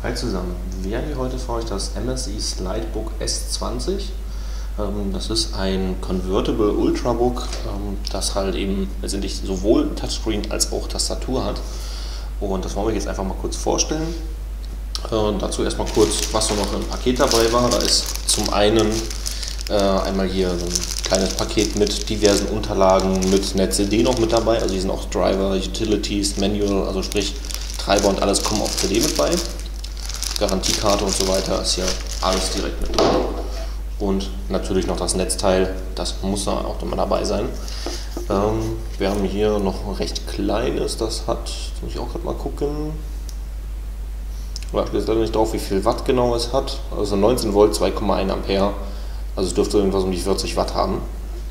Hi zusammen, wir haben hier heute für euch das MSI Slidebook S20. Das ist ein Convertible Ultrabook, das halt eben letztendlich sowohl Touchscreen als auch Tastatur hat. Und das wollen wir jetzt einfach mal kurz vorstellen. Dazu erstmal kurz, was so noch im Paket dabei war. Da ist zum einen einmal hier so ein kleines Paket mit diversen Unterlagen, mit einer CD noch mit dabei. Also hier sind auch Driver, Utilities, Manual, also sprich Treiber und alles kommen auf CD mit bei. Garantiekarte und so weiter ist hier alles direkt mit drin. Und natürlich noch das Netzteil, das muss da auch immer dabei sein. Wir haben hier noch ein recht kleines, das hat, jetzt muss ich auch gerade mal gucken, da steht leider nicht drauf, wie viel Watt genau es hat. Also 19 Volt, 2,1 Ampere, also es dürfte irgendwas um die 40 Watt haben.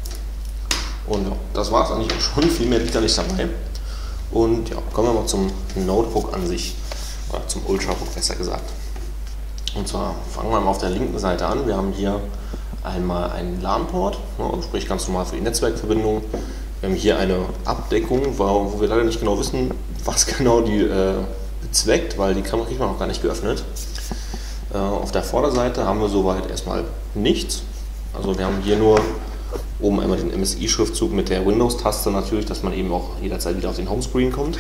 Und ja, das war es eigentlich auch schon, viel mehr liegt da nicht dabei. Und ja, kommen wir mal zum Notebook an sich, oder zum Ultrabook besser gesagt. Und zwar fangen wir mal auf der linken Seite an. Wir haben hier einmal einen LAN-Port, sprich ganz normal für die Netzwerkverbindung. Wir haben hier eine Abdeckung, wo wir leider nicht genau wissen, was genau die bezweckt, weil die Kamera kriegt man noch gar nicht geöffnet. Auf der Vorderseite haben wir soweit erstmal nichts. Also wir haben hier nur oben einmal den MSI-Schriftzug mit der Windows-Taste natürlich, dass man eben auch jederzeit wieder auf den Homescreen kommt.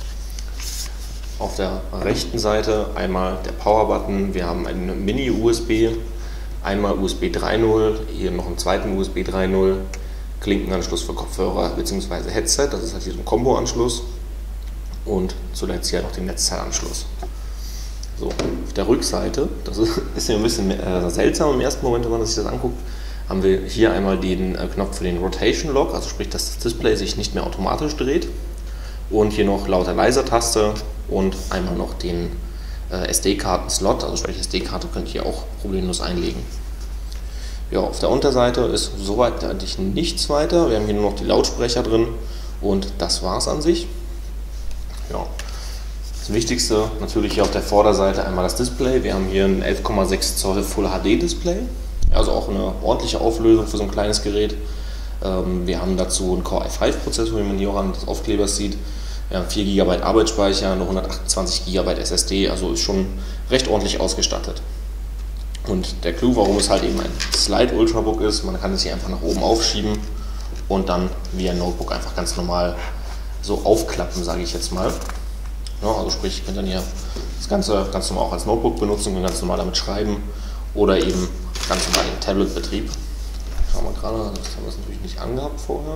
Auf der rechten Seite einmal der Power-Button, wir haben einen Mini-USB, einmal USB 3.0, hier noch einen zweiten USB 3.0, Klinkenanschluss für Kopfhörer bzw. Headset, das ist halt hier so ein Kombo-Anschluss und zuletzt hier noch den Netzteilanschluss. So, auf der Rückseite, das ist ja ein bisschen seltsam im ersten Moment, wenn man sich das anguckt, haben wir hier einmal den Knopf für den Rotation Lock, also sprich, dass das Display sich nicht mehr automatisch dreht. Und hier noch Lauter-Leiser-Taste und einmal noch den SD-Karten-Slot, also sprich SD-Karte könnt ihr auch problemlos einlegen. Ja, auf der Unterseite ist soweit eigentlich nichts weiter. Wir haben hier nur noch die Lautsprecher drin und das war es an sich. Ja. Das Wichtigste natürlich hier auf der Vorderseite einmal das Display. Wir haben hier ein 11,6 Zoll Full HD Display, also auch eine ordentliche Auflösung für so ein kleines Gerät. Wir haben dazu einen Core i5-Prozessor, wie man hier auch an des Aufklebers sieht. Wir haben 4 GB Arbeitsspeicher, eine 128 GB SSD, also ist schon recht ordentlich ausgestattet. Und der Clou, warum es halt eben ein Slide Ultrabook ist, man kann es hier einfach nach oben aufschieben und dann wie ein Notebook einfach ganz normal so aufklappen, sage ich jetzt mal. Ja, also sprich, ihr könnt dann hier das Ganze ganz normal auch als Notebook benutzen und ganz normal damit schreiben oder eben ganz normal den Tablet-Betrieb. Schauen wir gerade, das haben wir natürlich nicht angehabt vorher.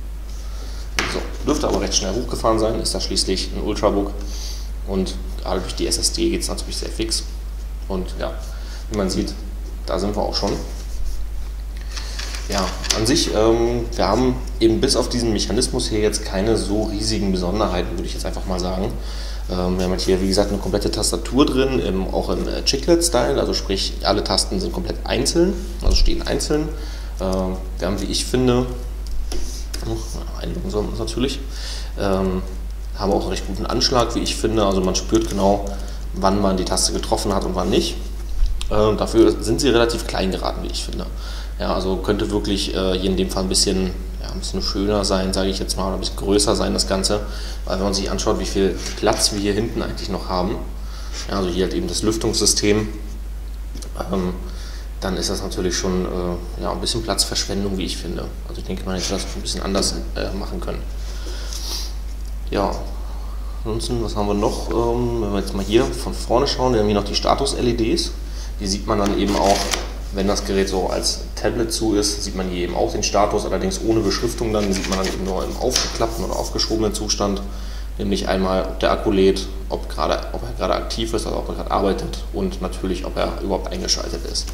So, dürfte aber recht schnell hochgefahren sein, ist das schließlich ein Ultrabook und gerade durch die SSD geht es natürlich sehr fix. Und ja, wie man sieht, da sind wir auch schon. Ja, an sich, wir haben eben bis auf diesen Mechanismus hier jetzt keine so riesigen Besonderheiten, würde ich jetzt einfach mal sagen. Wir haben halt hier, wie gesagt, eine komplette Tastatur drin, auch im Chiclet-Style, also sprich, alle Tasten sind komplett einzeln, also stehen einzeln. Wir haben, wie ich finde, einloggen sollen wir uns natürlich, haben auch einen recht guten Anschlag, wie ich finde, also man spürt genau, wann man die Taste getroffen hat und wann nicht. Dafür sind sie relativ klein geraten, wie ich finde. Ja, also könnte wirklich hier in dem Fall ein bisschen schöner sein, sage ich jetzt mal, oder ein bisschen größer sein das Ganze, weil wenn man sich anschaut, wie viel Platz wir hier hinten eigentlich noch haben, ja, also hier halt eben das Lüftungssystem, dann ist das natürlich schon ein bisschen Platzverschwendung, wie ich finde. Also ich denke, man hätte das ein bisschen anders machen können. Ja, ansonsten, was haben wir noch? Wenn wir jetzt mal hier von vorne schauen, wir haben hier noch die Status-LEDs. Die sieht man dann eben auch, wenn das Gerät so als Tablet zu ist, sieht man hier eben auch den Status, allerdings ohne Beschriftung, dann sieht man dann eben nur im aufgeklappten oder aufgeschobenen Zustand, nämlich einmal, ob der Akku lädt, ob er gerade aktiv ist, also ob er gerade arbeitet und natürlich, ob er überhaupt eingeschaltet ist.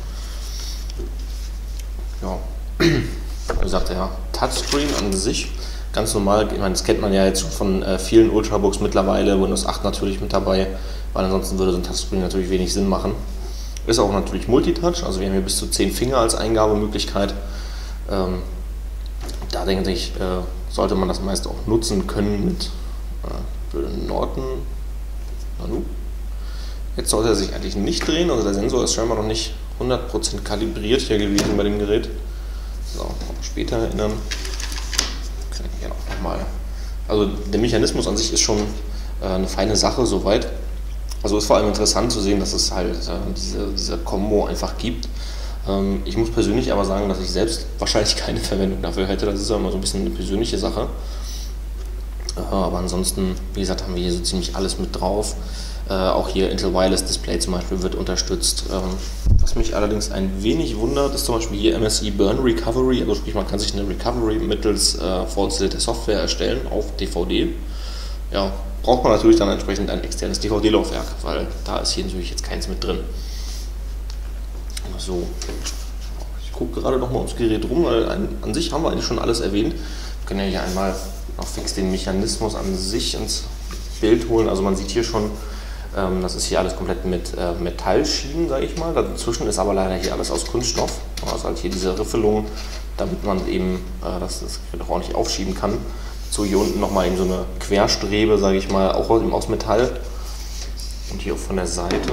Ja, wie gesagt, ja, Touchscreen an sich, ganz normal, ich meine, das kennt man ja jetzt schon von vielen Ultrabooks mittlerweile, Windows 8 natürlich mit dabei, weil ansonsten würde so ein Touchscreen natürlich wenig Sinn machen. Ist auch natürlich Multitouch, also wir haben hier bis zu 10 Finger als Eingabemöglichkeit. Da denke ich, sollte man das meist auch nutzen können mit Norton. Nanu. Jetzt sollte er sich eigentlich nicht drehen, also der Sensor ist scheinbar noch nicht 100% kalibriert hier gewesen bei dem Gerät. So, später erinnern. Kann ich hier noch mal. Also der Mechanismus an sich ist schon eine feine Sache soweit. Also ist vor allem interessant zu sehen, dass es halt diese Kombo einfach gibt. Ich muss persönlich aber sagen, dass ich selbst wahrscheinlich keine Verwendung dafür hätte. Das ist ja immer so ein bisschen eine persönliche Sache. Aber ansonsten, wie gesagt, haben wir hier so ziemlich alles mit drauf. Auch hier Intel Wireless Display zum Beispiel wird unterstützt. Was mich allerdings ein wenig wundert, ist zum Beispiel hier MSI Burn Recovery. Also sprich, man kann sich eine Recovery mittels vorinstallierter Software erstellen auf DVD. Ja, braucht man natürlich dann entsprechend ein externes DVD-Laufwerk, weil da ist hier natürlich jetzt keins mit drin. So, ich gucke gerade noch mal ums Gerät rum, weil an sich haben wir eigentlich schon alles erwähnt. Wir können ja hier einmal noch fix den Mechanismus an sich ins Bild holen. Also man sieht hier schon, das ist hier alles komplett mit Metallschienen, sage ich mal. Dazwischen ist aber leider hier alles aus Kunststoff. Also halt hier diese Riffelung, damit man eben das Gerät auch nicht aufschieben kann. So, hier unten nochmal eben so eine Querstrebe, sage ich mal, auch eben aus Metall. Und hier auch von der Seite,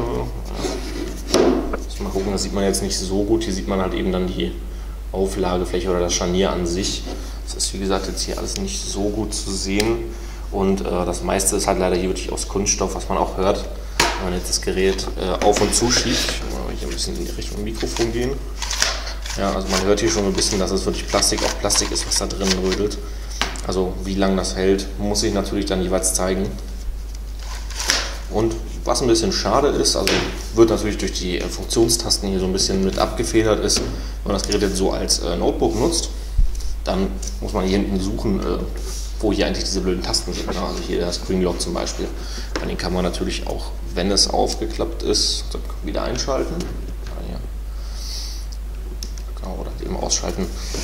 mal gucken, das sieht man jetzt nicht so gut. Hier sieht man halt eben dann die Auflagefläche oder das Scharnier an sich. Das ist wie gesagt jetzt hier alles nicht so gut zu sehen. Und das meiste ist halt leider hier wirklich aus Kunststoff, was man auch hört, wenn man jetzt das Gerät auf und zu schiebt. Ich will hier ein bisschen in die Richtung Mikrofon gehen. Ja, also man hört hier schon ein bisschen, dass es wirklich Plastik auf Plastik ist, was da drin rödelt. Also wie lange das hält, muss sich natürlich dann jeweils zeigen. Und was ein bisschen schade ist, also wird natürlich durch die Funktionstasten hier so ein bisschen mit abgefedert ist, wenn man das Gerät jetzt so als Notebook nutzt, dann muss man hier hinten suchen, wo hier eigentlich diese blöden Tasten sind. Also hier der Screen Lock zum Beispiel. Den kann man natürlich auch, wenn es aufgeklappt ist, wieder einschalten. Genau, oder eben ausschalten.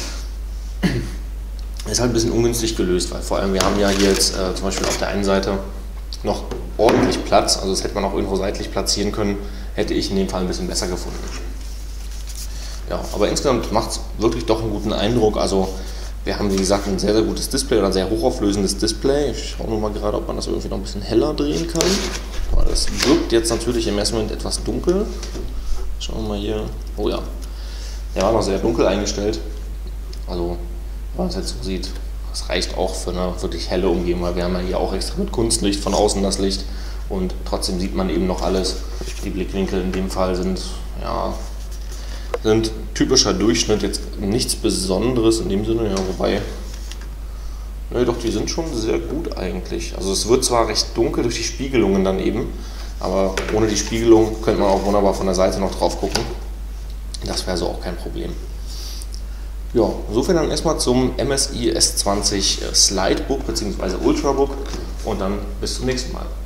Ist halt ein bisschen ungünstig gelöst, weil vor allem wir haben ja hier jetzt zum Beispiel auf der einen Seite noch ordentlich Platz, also das hätte man auch irgendwo seitlich platzieren können, hätte ich in dem Fall ein bisschen besser gefunden. Ja, aber insgesamt macht es wirklich doch einen guten Eindruck. Also wir haben wie gesagt ein sehr, sehr gutes Display oder ein sehr hochauflösendes Display. Ich schaue nur mal gerade, ob man das irgendwie noch ein bisschen heller drehen kann, weil das wirkt jetzt natürlich im ersten Moment etwas dunkel. Schauen wir mal hier, oh ja, der war noch sehr dunkel eingestellt, also wenn man es jetzt so sieht, das reicht auch für eine wirklich helle Umgebung, weil wir haben ja hier auch extra mit Kunstlicht von außen das Licht und trotzdem sieht man eben noch alles. Die Blickwinkel in dem Fall sind typischer Durchschnitt, jetzt nichts Besonderes in dem Sinne, ja, wobei, ne, doch, die sind schon sehr gut eigentlich. Also es wird zwar recht dunkel durch die Spiegelungen dann eben, aber ohne die Spiegelung könnte man auch wunderbar von der Seite noch drauf gucken. Das wäre so auch kein Problem. Ja, insofern dann erstmal zum MSI S20 Slidebook bzw. Ultrabook und dann bis zum nächsten Mal.